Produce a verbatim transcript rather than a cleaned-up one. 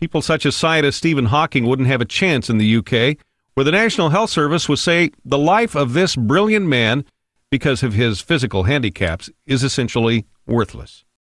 People such as scientist Stephen Hawking wouldn't have a chance in the U K, where the National Health Service would say the life of this brilliant man, because of his physical handicaps, is essentially worthless.